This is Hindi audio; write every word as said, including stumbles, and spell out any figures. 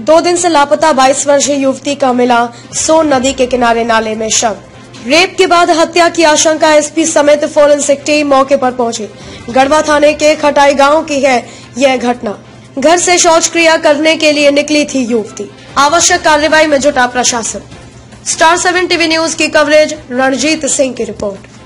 दो दिन से लापता बाईस वर्षीय युवती का मिला सोन नदी के किनारे नाले में शव। रेप के बाद हत्या की आशंका, एसपी समेत फोरेंसिक टीम मौके पर पहुंची। गढ़वा थाने के खटाई गांव की है यह घटना। घर से शौच क्रिया करने के लिए निकली थी युवती। आवश्यक कार्रवाई में जुटा प्रशासन। स्टार सेवन टीवी न्यूज की कवरेज, रणजीत सिंह की रिपोर्ट।